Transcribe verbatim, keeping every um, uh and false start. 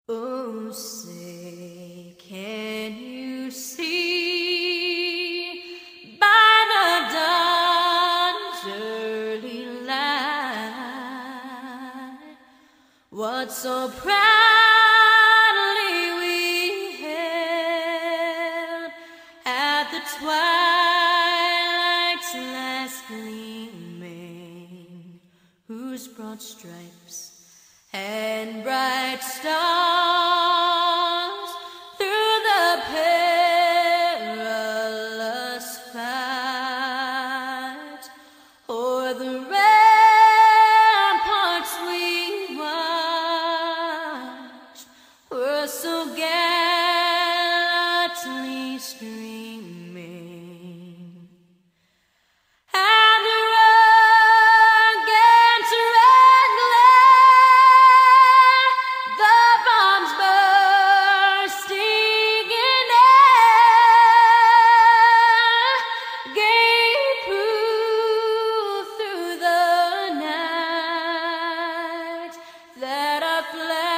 Oh, say, can you see by the dawn's early light what so proudly we hailed at the twilight's last gleaming, whose broad stripes and bright stars through the perilous fight o'er the ramparts we watched were so gallantly streaming. And the rugged red glare, the bombs bursting in air, gave proof through the night that our flag